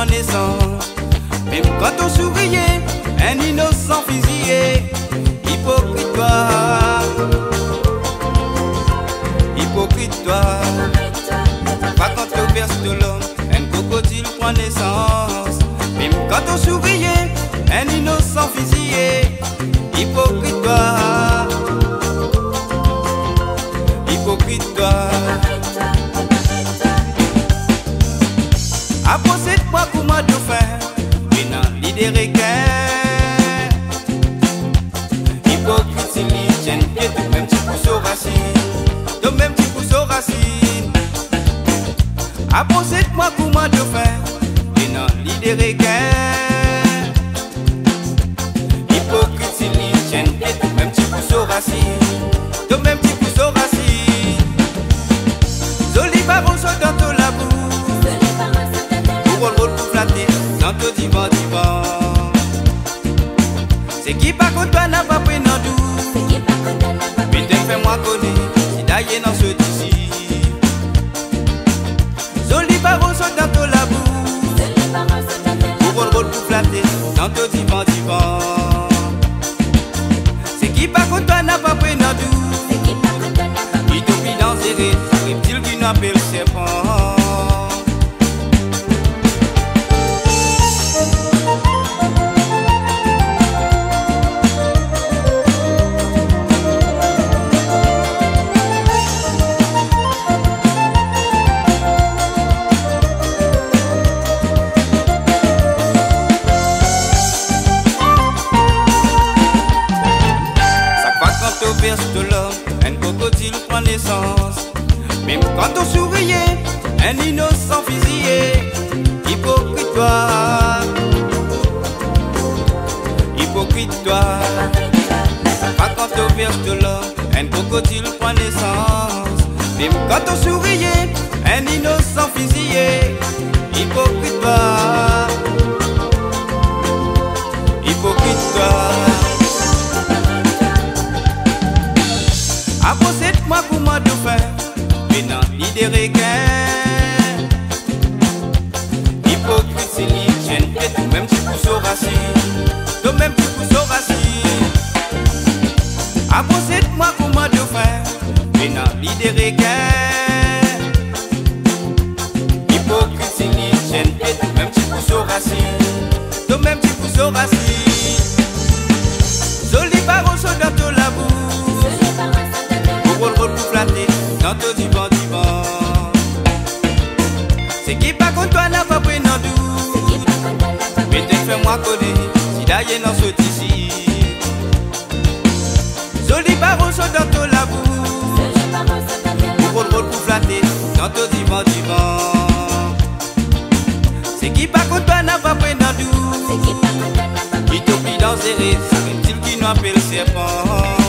prend naissance. Même quand on souriait, un innocent fusillé. Hypocrite toi, hypocrite toi. Pas quand on verse de l'homme, un crocodile prend naissance. Même quand on souriait, un innocent fusillé. Hypocrite toi, hypocrite toi. Approche-moi pour moi dauphin, mais non l'idée requin. Hypocrite si l'hygiène pied, de même tu pousses aux racines, de même tu pousses aux racines. Approche-moi pour moi dauphin, mais non l'idée requin. Hypocrite si l'hygiène pied, de même tu pousses aux racines, de même tu pousses aux racines. Joli baron soit dans ton labour, pour flatter dans ton divan divan. C'est qui pas contre toi n'a pas pris non doux. Mais t'es fait moi connaître, si d'ailleurs dans ce d'ici. Joli baron soit dans ton labour, pour flatter dans ton divan divan. C'est qui pas contre toi n'a pas pris non doux. Il te prie dans ses rêves, reptile qui n'appelle serpent. De l'homme, un crocodile prend naissance. Même quand on souriait, un innocent fusillé. Hypocrite toi, hypocrite toi. Pas quand on verse de l'homme, un crocodile prend naissance. Même quand on souriait, un innocent fusillé. Hypocrite toi, hypocrite toi. Approche-moi pour moi dauphin, mais non l'idée requin. Hypocrite c'est l'hygiène, et tout même tu pousses aux racines, de même tu pousses aux racines. Approche-moi pour moi dauphin, mais non l'idée requin. Hypocrite c'est l'hygiène, et tout même tu pousses aux racines, de même tu pousses aux racines. Joli baron soit dans ton labour, pour flatter dans ton divan divan. C'est qui pas contre toi n'a pas pris non doute. Mais t'es fait moi connaître, si d'ailleurs dans ce ici. Joli baron soit dans ton labour, pour flatter dans ton divan divan. C'est qui pas contre toi n'a pas pris non doute. Il te plie dans ses rêves, c'est un reptile qui nous appelle serpent.